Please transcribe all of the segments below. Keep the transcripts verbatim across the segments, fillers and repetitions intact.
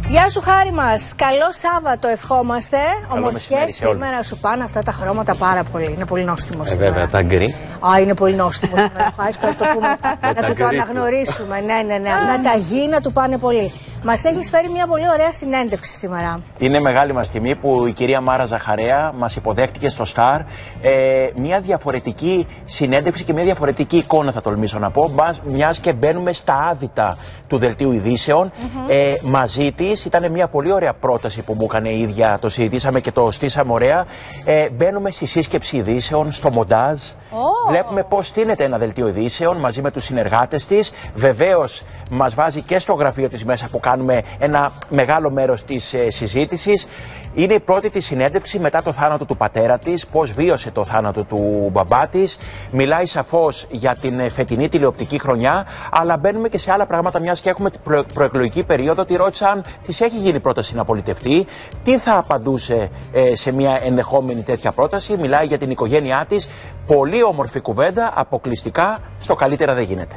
Γεια σου Χάρη μας, καλό Σάββατο ευχόμαστε. Ομοσχές σήμερα σου πάνε αυτά τα χρώματα πάρα πολύ. Είναι πολύ νόστιμο σήμερα. Ε, βέβαια, τα γκρι. Α, είναι πολύ νόστιμο σήμερα. Χάρη, πρέπει να το πούμε αυτά. Να του το αναγνωρίσουμε. Ναι, ναι, ναι. Αυτά τα γη να του πάνε πολύ. Μας έχεις φέρει μια πολύ ωραία συνέντευξη σήμερα. Είναι μεγάλη μας τιμή που η κυρία Μάρα Ζαχαρέα μας υποδέχτηκε στο Σταρ. Ε, μια διαφορετική συνέντευξη και μια διαφορετική εικόνα, θα τολμήσω να πω, μιας και μπαίνουμε στα άδυτα του Δελτίου Ειδήσεων. Mm-hmm. ε, μαζί της ήταν μια πολύ ωραία πρόταση που μου έκανε η ίδια. Το συζητήσαμε και το στήσαμε ωραία. Ε, μπαίνουμε στη σύσκεψη ειδήσεων, στο μοντάζ. Oh. Βλέπουμε πώς στείνεται ένα Δελτίο Ειδήσεων μαζί με τους συνεργάτες της. Βεβαίως μας βάζει και στο γραφείο της μέσα που κάνουμε ένα μεγάλο μέρος της ε, συζήτησης. Είναι η πρώτη της συνέντευξη μετά το θάνατο του πατέρα της, πώς βίωσε το θάνατο του μπαμπά της. Μιλάει σαφώς για την φετινή τηλεοπτική χρονιά, αλλά μπαίνουμε και σε άλλα πράγματα, μιας και έχουμε την προ, προεκλογική περίοδο. Τη ρώτησα αν της έχει γίνει πρόταση να πολιτευτεί, τι θα απαντούσε ε, σε μια ενδεχόμενη τέτοια πρόταση. Μιλάει για την οικογένειά της. Πολύ όμορφη κουβέντα, αποκλειστικά στο Καλύτερα δεν γίνεται.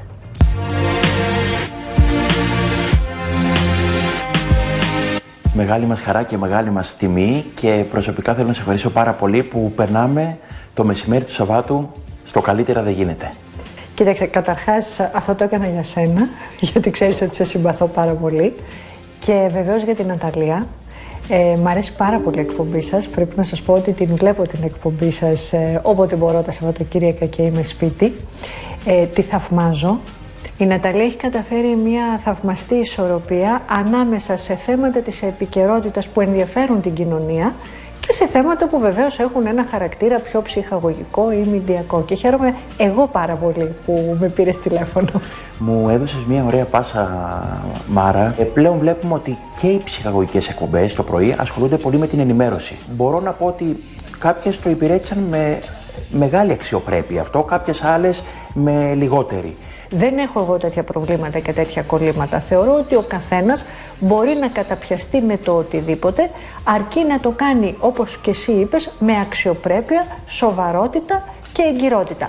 Μεγάλη μας χαρά και μεγάλη μας τιμή και προσωπικά θέλω να σε ευχαριστήσω πάρα πολύ που περνάμε το μεσημέρι του Σαββάτου στο Καλύτερα δεν γίνεται. Κοίταξε, καταρχάς αυτό το έκανα για σένα, γιατί ξέρεις ότι σε συμπαθώ πάρα πολύ και βεβαίως για την Ναταλία. Ε, μ' αρέσει πάρα πολύ η εκπομπή σας, πρέπει να σας πω ότι την βλέπω την εκπομπή σας ε, όποτε μπορώ τα Σαββατοκύριακα και είμαι σπίτι. Ε, τη θαυμάζω. Η Ναταλία έχει καταφέρει μια θαυμαστή ισορροπία ανάμεσα σε θέματα της επικαιρότητας που ενδιαφέρουν την κοινωνία και σε θέματα που βεβαίως έχουν ένα χαρακτήρα πιο ψυχαγωγικό ή μηντιακό. Και χαίρομαι εγώ πάρα πολύ που με πήρες τηλέφωνο. Μου έδωσες μια ωραία πάσα, Μάρα. Ε, πλέον βλέπουμε ότι και οι ψυχαγωγικές εκπομπές το πρωί ασχολούνται πολύ με την ενημέρωση. Μπορώ να πω ότι κάποιες το υπηρέτησαν με μεγάλη αξιοπρέπεια αυτό, κάποιες άλλες με λιγότερη. Δεν έχω εγώ τέτοια προβλήματα και τέτοια κολλήματα. Θεωρώ ότι ο καθένας μπορεί να καταπιαστεί με το οτιδήποτε, αρκεί να το κάνει, όπως και εσύ είπες, με αξιοπρέπεια, σοβαρότητα και εγκυρότητα.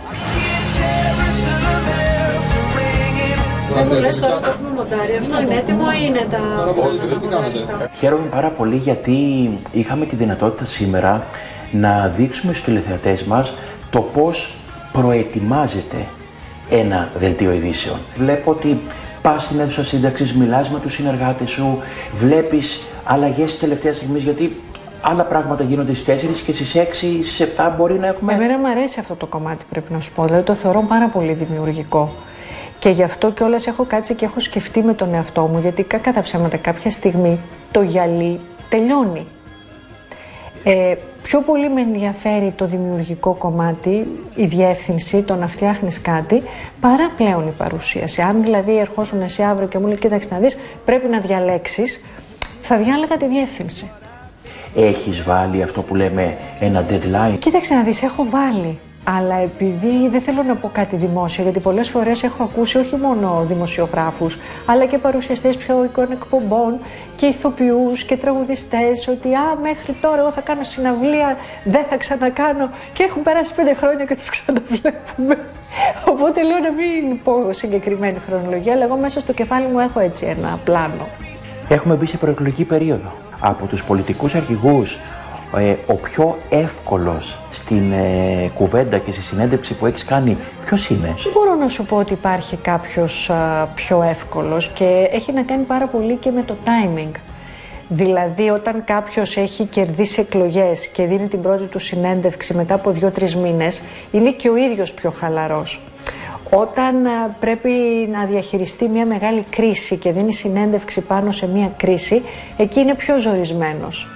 Δεν μου λες τώρα το έχουμε μοντάρει, αυτό είναι έτοιμο ή είναι τα... Χαίρομαι πάρα πολύ γιατί είχαμε τη δυνατότητα σήμερα να δείξουμε στους τηλεθεατές μας το πώς προετοιμάζεται ένα δελτίο ειδήσεων. Βλέπω ότι πας στην αίθουσα σύνταξης, μιλάς με τους συνεργάτες σου, βλέπεις αλλαγές της τελευταίας στιγμής, γιατί άλλα πράγματα γίνονται στις τέσσερις και στις έξι, στις επτά μπορεί να έχουμε... Εμένα μου αρέσει αυτό το κομμάτι, πρέπει να σου πω, δηλαδή το θεωρώ πάρα πολύ δημιουργικό. Και γι' αυτό κιόλας έχω κάτσει και έχω σκεφτεί με τον εαυτό μου, γιατί κατά ψέματα κάποια στιγμή το γυαλί τελειώνει. Ε, πιο πολύ με ενδιαφέρει το δημιουργικό κομμάτι, η διεύθυνση, το να φτιάχνεις κάτι, παρά πλέον η παρουσίαση. Αν δηλαδή ερχόσουν εσύ αύριο και μου λέει, κοίταξε να δεις, πρέπει να διαλέξεις, θα διάλεγα τη διεύθυνση. Έχεις βάλει αυτό που λέμε ένα deadline? Κοίταξε να δεις, έχω βάλει. Αλλά επειδή δεν θέλω να πω κάτι δημόσιο, γιατί πολλές φορές έχω ακούσει όχι μόνο δημοσιογράφους, αλλά και παρουσιαστές ψυχαγωγικών εκπομπών και ηθοποιούς και τραγουδιστές, ότι α, μέχρι τώρα εγώ θα κάνω συναυλία, δεν θα ξανακάνω, και έχουν περάσει πέντε χρόνια και τους ξαναβλέπουμε. Οπότε λέω να μην πω συγκεκριμένη χρονολογία, αλλά εγώ μέσα στο κεφάλι μου έχω έτσι ένα πλάνο. Έχουμε μπει σε προεκλογική περίοδο. Από τους πολιτικούς αρχηγούς, Ε, ο πιο εύκολος στην ε, κουβέντα και στη συνέντευξη που έχεις κάνει, ποιος είναι? Δεν μπορώ να σου πω ότι υπάρχει κάποιος α, πιο εύκολος, και έχει να κάνει πάρα πολύ και με το timing. Δηλαδή όταν κάποιος έχει κερδίσει εκλογές και δίνει την πρώτη του συνέντευξη μετά από δύο-τρεις μήνες, είναι και ο ίδιος πιο χαλαρός. Όταν α, πρέπει να διαχειριστεί μια μεγάλη κρίση και δίνει συνέντευξη πάνω σε μια κρίση, εκεί είναι πιο ζορισμένος.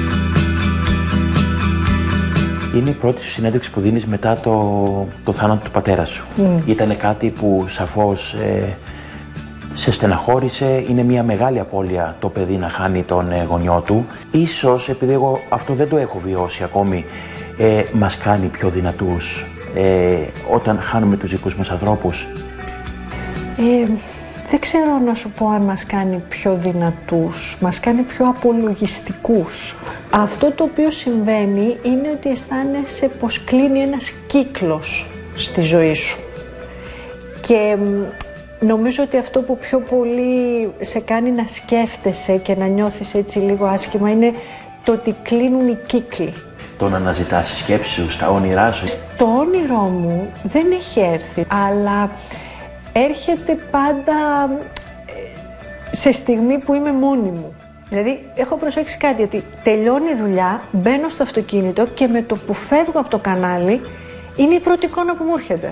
Είναι η πρώτη σου συνέντευξη που δίνεις μετά το, το θάνατο του πατέρα σου. Mm. Ήτανε κάτι που σαφώς ε, σε στεναχώρησε. Είναι μια μεγάλη απώλεια το παιδί να χάνει τον ε, γονιό του. Ίσως, επειδή εγώ αυτό δεν το έχω βιώσει ακόμη, ε, μας κάνει πιο δυνατούς ε, όταν χάνουμε τους δικούς μας ανθρώπους. Ε, δεν ξέρω να σου πω αν μας κάνει πιο δυνατούς, μας κάνει πιο απολογιστικούς. Αυτό το οποίο συμβαίνει είναι ότι αισθάνεσαι πως κλείνει ένας κύκλος στη ζωή σου. Και νομίζω ότι αυτό που πιο πολύ σε κάνει να σκέφτεσαι και να νιώθεις έτσι λίγο άσχημα είναι το ότι κλείνουν οι κύκλοι. Το να αναζητάς τις σκέψεις σου, στα όνειρά σου. Στο όνειρό μου δεν έχει έρθει, αλλά έρχεται πάντα σε στιγμή που είμαι μόνη μου. Δηλαδή, έχω προσέξει κάτι, ότι τελειώνει η δουλειά, μπαίνω στο αυτοκίνητο και με το που φεύγω από το κανάλι, είναι η πρώτη εικόνα που μου έρχεται.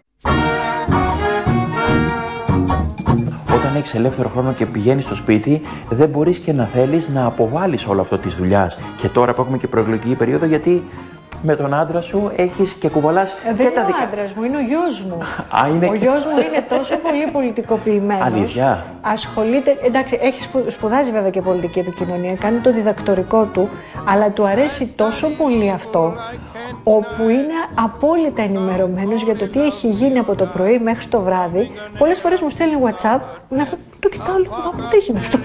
Όταν έχεις ελεύθερο χρόνο και πηγαίνεις στο σπίτι, δεν μπορείς και να θέλεις να αποβάλεις όλο αυτό της δουλειάς. Και τώρα που έχουμε και προεκλογική περίοδο, γιατί με τον άντρα σου έχεις και κουβαλάς ε, και τα δικά. Δεν είναι ο άντρας μου, είναι ο γιος μου. Α, είναι... Ο γιος μου είναι τόσο πολύ πολιτικοποιημένος. Αλήθεια. Ασχολείται, εντάξει, έχει σπου, σπουδάζει βέβαια και πολιτική επικοινωνία, κάνει το διδακτορικό του, αλλά του αρέσει τόσο πολύ αυτό, όπου είναι απόλυτα ενημερωμένος για το τι έχει γίνει από το πρωί μέχρι το βράδυ. Πολλές φορές μου στέλνει WhatsApp, να το κοιτάω λίγο, μα πότε έγινε αυτό.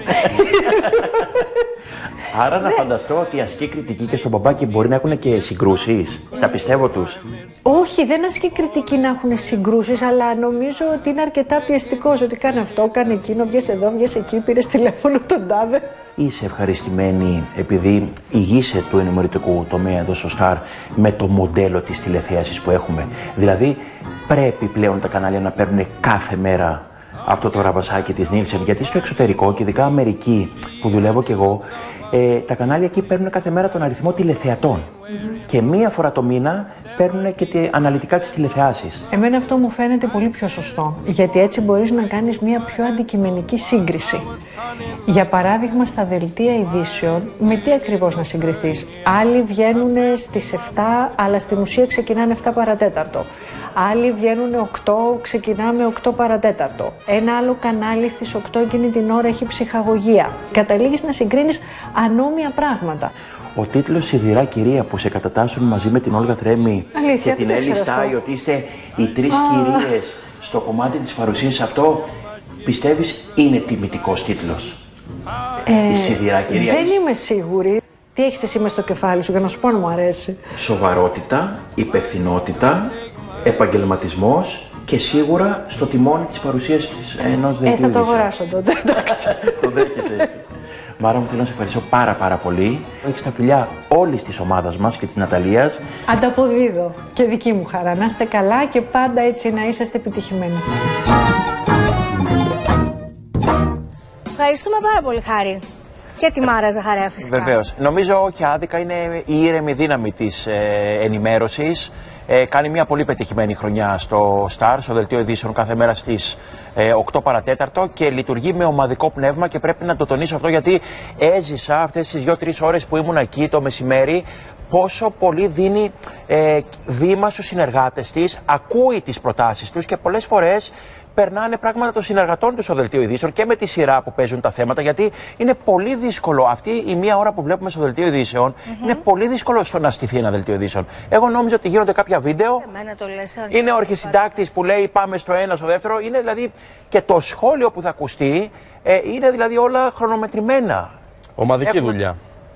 Άρα να φανταστώ ότι ασκεί κριτική και στον μπαμπάκι μπορεί να έχουν και συγκρούσεις. Τα πιστεύω τους. Όχι, δεν ασκεί κριτική να έχουν συγκρούσεις, αλλά νομίζω ότι είναι αρκετά πιεστικός. Ότι κάνει αυτό, κάνει εκείνο, βγες εδώ, βγες εκεί, πήρες τηλέφωνο τον τάδε. Είσαι ευχαριστημένη επειδή ηγείσαι του ενημερωτικού τομέα εδώ στο Σταρ με το μοντέλο της τηλεθέασης που έχουμε? Δηλαδή πρέπει πλέον τα κανάλια να παίρνουν κάθε μέρα αυτό το ραβασάκι της Νίλσεν, γιατί στο εξωτερικό και ειδικά Αμερική που δουλεύω κι εγώ, ε, τα κανάλια εκεί παίρνουν κάθε μέρα τον αριθμό τηλεθεατών. Mm-hmm. Και μία φορά το μήνα παίρνουν και τε, αναλυτικά τις τηλεθεάσεις. Εμένα αυτό μου φαίνεται πολύ πιο σωστό, γιατί έτσι μπορείς να κάνεις μία πιο αντικειμενική σύγκριση. Για παράδειγμα, στα δελτία ειδήσεων, με τι ακριβώς να συγκριθείς? Άλλοι βγαίνουν στις εφτά, αλλά στην ουσία ξεκινάνε εφτά παρατέταρτο. Άλλοι βγαίνουν οκτώ, ξεκινάμε οκτώ παρατέταρτο. Ένα άλλο κανάλι στις οκτώ εκείνη την ώρα έχει ψυχαγωγία. Καταλήγεις να συγκρίνεις ανώμια πράγματα. Ο τίτλος «Σιδηρά κυρία» που σε κατατάσσουν μαζί με την Όλγα Τρέμι Αλήθεια, και την Έλλη Στάι, ότι είστε οι τρεις κυρίες στο κομμάτι της παρουσίας, αυτό πιστεύεις είναι τιμητικός τίτλος? Ε, η σιδηρά κυρία. Δεν είμαι σίγουρη. Τι έχεις εσύ μες στο κεφάλι σου για να σου πω να μου αρέσει? Σοβαρότητα, υπευθυνότητα, επαγγελματισμός και σίγουρα στο τιμόνι της παρουσίας της ενός δελτίου. Ε, θα το αγοράσω τότε, εντάξει. Το δέχεσαι έτσι. Μάρα μου, θέλω να σε ευχαριστώ πάρα πάρα πολύ. Έχεις τα φιλιά όλης της ομάδας μας και της Ναταλίας. Ανταποδίδω και δική μου χαρά. Να είστε καλά και πάντα έτσι να είσαστε επιτυχημένοι. Ευχαριστούμε πάρα πολύ, Χάρη. Και τη Μάρα Ζαχαρέα φυσικά. Βεβαίως. Νομίζω όχι άδικα, είναι η ήρεμη δύναμη της ε, ενημέρωσης. Ε, κάνει μια πολύ πετυχημένη χρονιά στο Star, στο δελτίο ειδήσεων, κάθε μέρα στις ε, οκτώ παρατέταρτο και λειτουργεί με ομαδικό πνεύμα και πρέπει να το τονίσω αυτό, γιατί έζησα αυτές τις δύο τρεις ώρες που ήμουν εκεί το μεσημέρι πόσο πολύ δίνει ε, βήμα στους συνεργάτες της, ακούει τις προτάσεις τους και πολλές φορές περνάνε πράγματα των συνεργατών του στο δελτίο ειδήσεων και με τη σειρά που παίζουν τα θέματα, γιατί είναι πολύ δύσκολο. Αυτή η μία ώρα που βλέπουμε στο δελτίο ειδήσεων mm-hmm. είναι πολύ δύσκολο στο να στηθεί ένα δελτίο ειδήσεων. Εγώ νόμιζα ότι γίνονται κάποια βίντεο. Το λες, είναι ο αρχισυντάκτης που λέει πάμε στο ένα, στο δεύτερο. Είναι δηλαδή και το σχόλιο που θα ακουστεί ε, είναι δηλαδή όλα χρονομετρημένα. Ομαδική Έχω... δουλειά.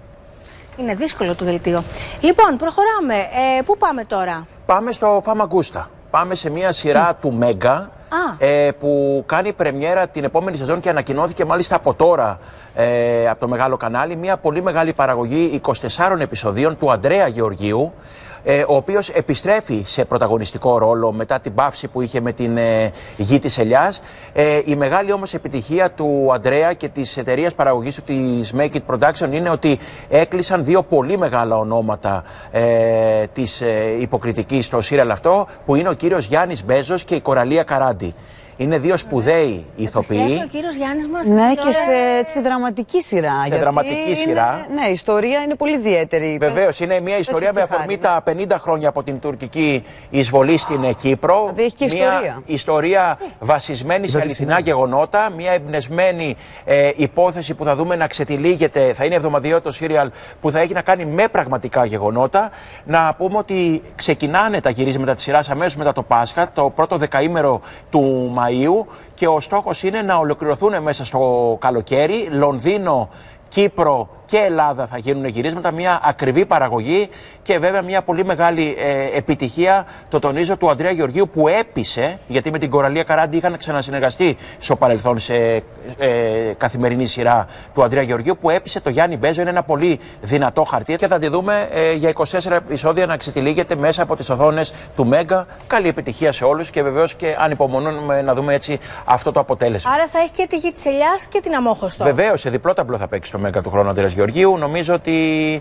Είναι δύσκολο το δελτίο. Λοιπόν, προχωράμε. Ε, πού πάμε τώρα? Πάμε στο Φαμαγκούστα. Πάμε σε μια σειρά mm. του Μέγκα. Ε, που κάνει πρεμιέρα την επόμενη σεζόν και ανακοινώθηκε μάλιστα από τώρα ε, από το μεγάλο κανάλι. Μια πολύ μεγάλη παραγωγή είκοσι τεσσάρων επεισοδίων του Ανδρέα Γεωργίου, ε, ο οποίος επιστρέφει σε πρωταγωνιστικό ρόλο μετά την παύση που είχε με την ε, Γη της Ελιάς. Ε, η μεγάλη όμως επιτυχία του Ανδρέα και της εταιρείας παραγωγής του, της Make It Production, είναι ότι έκλεισαν δύο πολύ μεγάλα ονόματα ε, της ε, υποκριτικής στο σύριαλ αυτό, που είναι ο κύριος Γιάννης Μπέζος και η Κοραλία Καράντη. Είναι δύο σπουδαίοι ηθοποιοί. Επιστρέφει ο κύριος Γιάννης μας. Ναι, και σε, σε δραματική σειρά. Σε δραματική είναι, σειρά. Ναι, η ιστορία είναι πολύ ιδιαίτερη. Βεβαίως, είναι μια ιστορία με αφορμή τα πενήντα χρόνια από την τουρκική εισβολή στην Κύπρο. Δηλαδή έχει και μια ιστορία. ιστορία βασισμένη σε αληθινά γεγονότα. Μια εμπνευσμένη ε, υπόθεση που θα δούμε να ξετυλίγεται. Θα είναι εβδομαδιαίο το σύριαλ που θα έχει να κάνει με πραγματικά γεγονότα. Να πούμε ότι ξεκινάνε τα γυρίσματα της σειράς αμέσως μετά το Πάσχα, το πρώτο δεκαήμερο του Μαΐου, και ο στόχος είναι να ολοκληρωθούν μέσα στο καλοκαίρι. Λονδίνο, Κύπρο, και Ελλάδα θα γίνουν γυρίσματα, μια ακριβή παραγωγή και βέβαια μια πολύ μεγάλη ε, επιτυχία, το τονίζω, του Ανδρέα Γεωργίου που έπεισε, γιατί με την Κοραλία Καράντη είχαν ξανασυνεργαστεί στο παρελθόν σε ε, καθημερινή σειρά του Ανδρέα Γεωργίου, που έπεισε το Γιάννη Μπέζο. Είναι ένα πολύ δυνατό χαρτί και θα τη δούμε ε, για είκοσι τέσσερα επεισόδια να ξετυλίγεται μέσα από τις οθόνες του Μέγκα. Καλή επιτυχία σε όλους και βεβαίως και ανυπομονούμε να δούμε έτσι αυτό το αποτέλεσμα. Άρα θα έχει και τη Γη της Ελιάς και την Αμόχωστο. Βεβαίως, σε διπλό ταμπλό θα παίξει το Μέγκα του χρόνου ο Ανδρέας Γεωργίου. Νομίζω ότι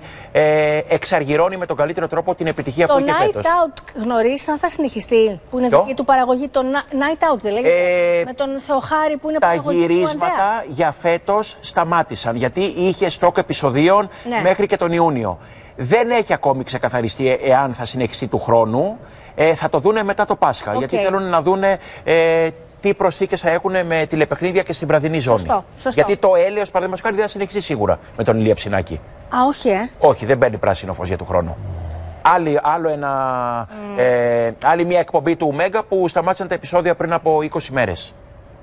ε, εξαργυρώνει με τον καλύτερο τρόπο την επιτυχία το που είχε φέτος. Το Night Out γνωρίζεις αν θα συνεχιστεί, που είναι δική του παραγωγή, το Night Out δεν λέγεται, ε, με τον Θεοχάρη που είναι τα παραγωγή του Ανδρέα. Τα γυρίσματα για φέτος σταμάτησαν, γιατί είχε στόκ επεισοδίων ναι. μέχρι και τον Ιούνιο. Δεν έχει ακόμη ξεκαθαριστεί εάν θα συνεχιστεί του χρόνου. Ε, θα το δούνε μετά το Πάσχα, okay. γιατί θέλουν να δούνε ε, τι προσθήκες θα έχουν με τηλεπαιχνίδια και στην βραδινή ζώνη. Σωστό, σωστό. Γιατί το έλεος, παραδείγματος χάρη, δεν θα συνεχίσει σίγουρα με τον Ηλία Ψινάκη. Α, όχι, ε. Όχι, δεν παίρνει πράσινο φως για του χρόνου. Άλλη, άλλο ένα, mm. ε, άλλη μια εκπομπή του Μέγκα που σταμάτησαν τα επεισόδια πριν από είκοσι μέρες.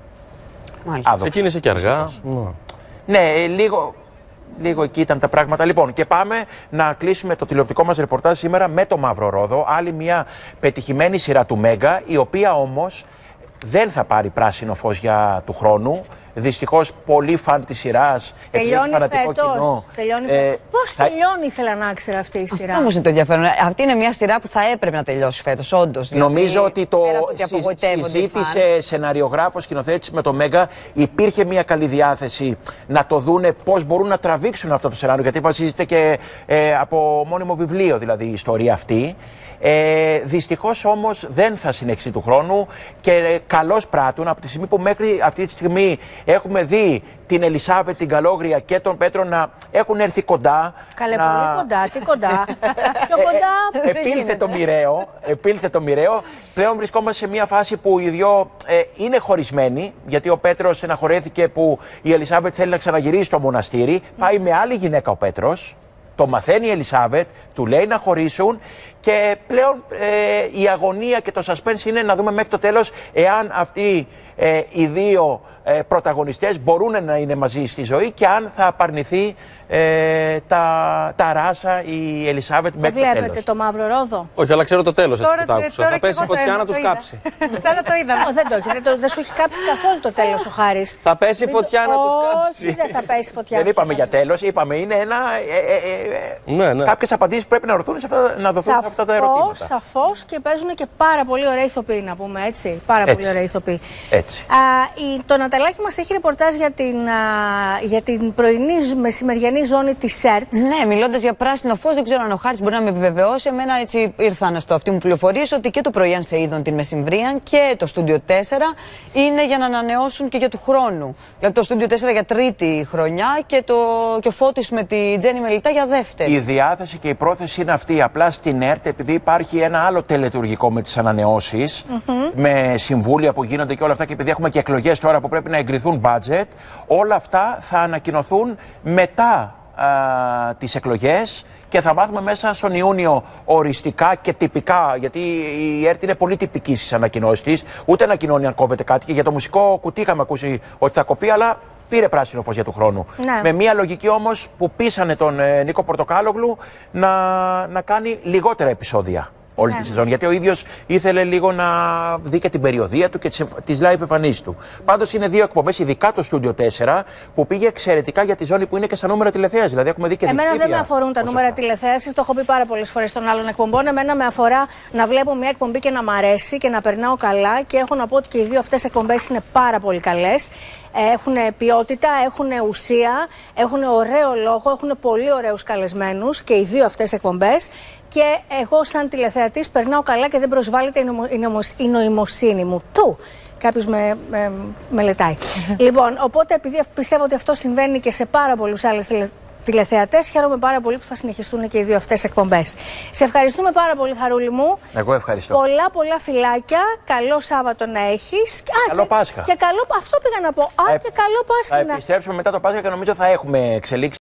Μάλιστα. Ξεκίνησε και αργά. Mm. Ναι, ε, λίγο... Λίγο εκεί ήταν τα πράγματα. Λοιπόν, και πάμε να κλείσουμε το τηλεοπτικό μας ρεπορτάζ σήμερα με το Μαύρο Ρόδο. Άλλη μια πετυχημένη σειρά του Μέγκα, η οποία όμως δεν θα πάρει πράσινο φως για του χρόνου. Δυστυχώς, πολύ φαν της σειράς. Τελειώνει φέτος. Τελειώνει ε, φέτος. Πώς θα... τελειώνει, ήθελα να ξέρω αυτή η σειρά. Αυτό όμως είναι το ενδιαφέρον. Αυτή είναι μια σειρά που θα έπρεπε να τελειώσει φέτος, όντως. Δηλαδή, νομίζω ότι το, το συζήτησε σεναριογράφος, σκηνοθέτης με το Μέγκα. Υπήρχε μια καλή διάθεση να το δούνε πώς μπορούν να τραβήξουν αυτό το σενάριο. Γιατί βασίζεται και ε, από μόνιμο βιβλίο, δηλαδή η ιστορία αυτή. Ε, δυστυχώς όμως δεν θα συνεχίσει του χρόνου και ε, καλώς πράττουν από τη στιγμή που μέχρι αυτή τη στιγμή έχουμε δει την Ελισάβετ, την Καλόγρια και τον Πέτρο να έχουν έρθει κοντά. Καλέ, να... πολύ κοντά, τι κοντά. Πιο κοντά. Ε, επήλθε το μοιραίο, επήλθε το μοιραίο. Πλέον βρισκόμαστε σε μια φάση που οι δυο ε, είναι χωρισμένοι, γιατί ο Πέτρος στεναχωρέθηκε που η Ελισάβετ θέλει να ξαναγυρίσει στο μοναστήρι. Mm. Πάει με άλλη γυναίκα ο Πέτρος. Το μαθαίνει η Ελισάβετ, του λέει να χωρίσουν και πλέον ε, η αγωνία και το suspense είναι να δούμε μέχρι το τέλος εάν αυτοί ε, οι δύο ε, πρωταγωνιστές μπορούν να είναι μαζί στη ζωή και αν θα απαρνηθεί ε, τα, τα ράσα η Ελισάβετ μέχρι το τέλος. Βλέπετε το Μαύρο Ρόδο. Όχι, αλλά ξέρω το τέλος, έτσι που τα άκουσα. Τώρα θα πέσει φωτιά να τους κάψει. Σαν να το είδαμε. Δεν το έχει. Δεν, δεν σου έχει κάψει καθόλου το τέλος ο Χάρης. Θα πέσει φωτιά να τους κάψει. Όχι, δεν θα πέσει φωτιά. Δεν είπαμε για τέλος, είπαμε είναι ένα. Ε, ε, ε, ναι, ναι. Κάποιες απαντήσεις πρέπει να δοθούν σε αυτά, να δοθούν σε αυτά τα ερωτήματα. Σαφώς, και παίζουν και πάρα πολύ ωραία ηθοποιοί, να πούμε έτσι. Πάρα έτσι. πολύ ωραία ηθοποιοί. Έτσι. Α, η, το Ναταλάκι μας έχει ρεπορτάζ για την, α, για την πρωινή μεσημεριανή ζώνη της ΣΕΡΤ. Ναι, μιλώντας για πράσινο φως, δεν ξέρω αν ο Χάρης μπορεί να με επιβεβαιώσει. Εμένα έτσι ήρθαν στο αυτή μου πληροφορίες ότι και το πρωί αν σε είδον την Μεσημβρίαν και το Στούντιο τέσσερα είναι για να ανανεώσουν και για του χρόνου. Δηλαδή το Στούντιο τέσσερα για τρίτη χρονιά και, το, και ο Φώτης με τη Τζέννη Μελιτά για δεύτερη. Η διάθεση και η πρόθεση είναι αυτή. Απλά στην ΕΡΤ, επειδή υπάρχει ένα άλλο τελετουργικό με τις ανανεώσεις, mm-hmm. με συμβούλια που γίνονται και όλα αυτά, και επειδή έχουμε και εκλογές τώρα που πρέπει να εγκριθούν budget, όλα αυτά θα ανακοινωθούν μετά α, τις εκλογές και θα μάθουμε μέσα στον Ιούνιο οριστικά και τυπικά, γιατί η ΕΡΤ είναι πολύ τυπική στις ανακοινώσεις της, ούτε ανακοινώνει αν κόβεται κάτι, και για το μουσικό κουτί είχαμε ακούσει ότι θα κοπεί, αλλά πήρε πράσινο φως για του χρόνου. Ναι. Με μια λογική όμως που πείσανε τον ε, Νίκο Πορτοκάλογλου να, να κάνει λιγότερα επεισόδια όλη ναι. τη σεζόν. Γιατί ο ίδιος ήθελε λίγο να δει και την περιοδία του και τις live εμφανίσεις του. Πάντως είναι δύο εκπομπές, ειδικά το Στούντιο τέσσερα, που πήγε εξαιρετικά για τη ζώνη που είναι και στα νούμερα τηλεθέασης. Δηλαδή έχουμε δει και εμένα δεν με αφορούν τα νούμερα τηλεθέασης, το έχω πει πάρα πολλές φορές των άλλων εκπομπών. Εμένα με αφορά να βλέπω μια εκπομπή και να μ' αρέσει και να περνάω καλά, και έχω να πω ότι και οι δύο αυτές εκπομπές είναι πάρα πολύ καλές. Έχουν ποιότητα, έχουν ουσία, έχουν ωραίο λόγο, έχουν πολύ ωραίους καλεσμένους και οι δύο αυτές εκπομπές. Και εγώ, σαν τηλεθεατής, περνάω καλά και δεν προσβάλλεται η, νομο, η, νομος, η νοημοσύνη μου. Του! Κάποιος με, με μελετάει. Λοιπόν, οπότε επειδή πιστεύω ότι αυτό συμβαίνει και σε πάρα πολλούς άλλους τηλε, τηλεθεατές, χαίρομαι πάρα πολύ που θα συνεχιστούν και οι δύο αυτές εκπομπές. Σε ευχαριστούμε πάρα πολύ, Χαρούλη μου. Εγώ ευχαριστώ. Πολλά πολλά φιλάκια. Καλό Σάββατο να έχεις. Καλό Πάσχα. Και καλό, αυτό πήγα να πω. Α, και καλό Πάσχα. Θα επιστρέψουμε μετά το Πάσχα και νομίζω θα έχουμε εξελίξει.